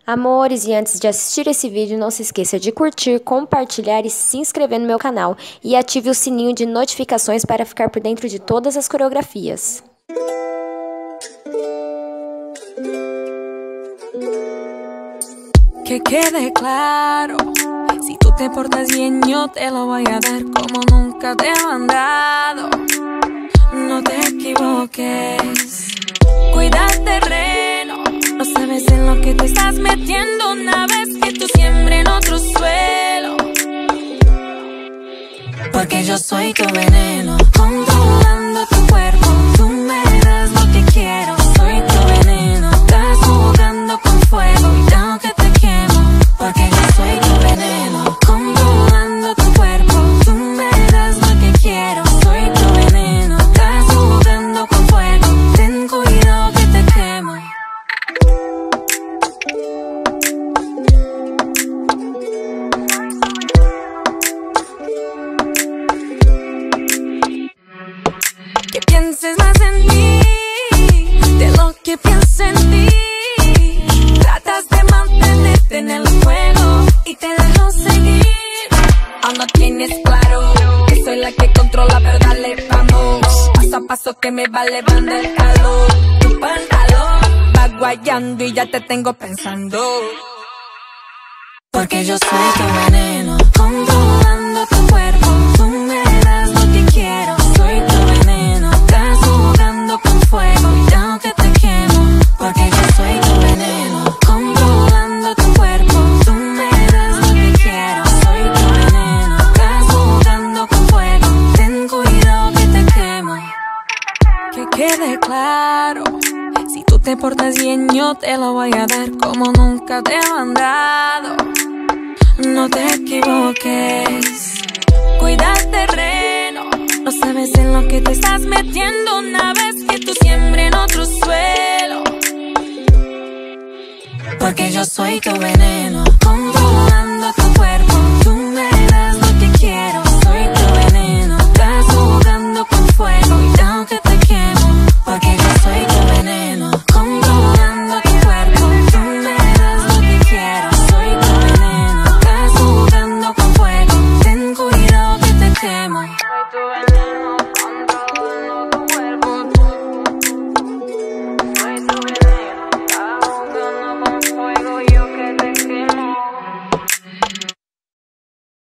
Amores, e antes de assistir esse vídeo, não se esqueça de curtir, compartilhar e se inscrever no meu canal. E ative o sininho de notificações para ficar por dentro de todas as coreografias. Que quede claro, si tú te portas bien yo te lo voy a dar como nunca te he mandado. No te equivoques, cuida el terreno, no sabes en lo que te estás metiendo una vez que tú siembres en otro suelo. Porque yo soy tu veneno, controlando tu cuerpo, tú me das lo que quiero. Soy tu veneno, estás jugando con fuego y tengo que te quemo. Porque yo soy tu veneno, controlando tu cuerpo, tú me das lo que quiero. Soy tu veneno, estás jugando con fuego, ten cuidado que te quemo. Que pienses más en mí de lo que pienso en ti. Tratas de mantenerte en el juego y te dejo seguir. Aún no tienes claro que soy la que controla, pero dale, vamos. Paso a paso que me va elevando el calor. Tu pantalón va guayando y ya te tengo pensando. Porque yo soy tu veneno, controlando tu cuerpo, tú me das lo que quiero. Soy tu veneno, estás jugando con fuego y tengo que te quemo. Porque yo soy tu veneno, controlando tu cuerpo, tú me das lo que quiero. Soy tu veneno, estás jugando con fuego, ten cuidado que te quemo. Que quede claro, si tú te portas bien yo te lo voy a dar como nunca te he mandado. No te equivoques, cuida el terreno, no sabes en lo que te estás metiendo una vez que tú siembres en otro suelo. Porque yo soy tu veneno, controlando tu cuerpo, tú me das lo que quiero. Soy tu veneno, estás jugando con fuego y tengo que te quemo. Porque yo soy tu veneno, controlando tu cuerpo, tú me das lo que quiero. Soy tu veneno, estás jugando con fuego, ten cuidado que te quemo. Soy tu veneno.